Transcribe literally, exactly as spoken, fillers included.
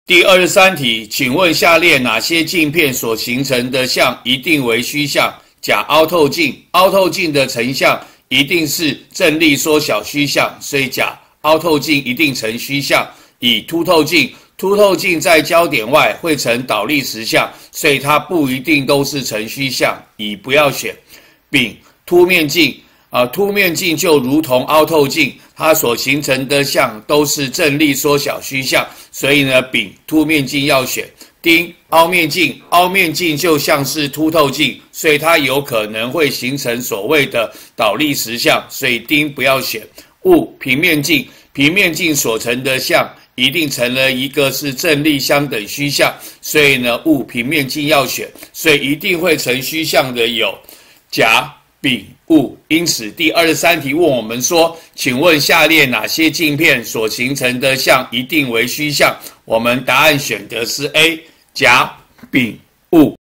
第二十三题，请问下列哪些镜片所形成的像一定为虚像？甲凹透镜，凹透镜的成像一定是正力缩小虚像，所以甲凹透镜一定成虚像。乙凸透镜，凸透镜在焦点外会成倒立实像，所以它不一定都是成虚像，乙不要选。丙凸面镜，啊、呃，凸面镜就如同凹透镜，它所形成的像都是正力缩小虚像，所以呢，丙凸面镜要选。丁凹面镜，凹面镜就像是凸透镜，所以它有可能会形成所谓的倒立实像，所以丁不要选。戊平面镜，平面镜所成的像一定成了一个是正力相等虚像，所以呢，戊平面镜要选，所以一定会成虚像的有甲、丙、戊。因此第二十三题问我们说，请问下列哪些镜片所形成的像一定为虚像？我们答案选的是 A， 甲、丙、戊。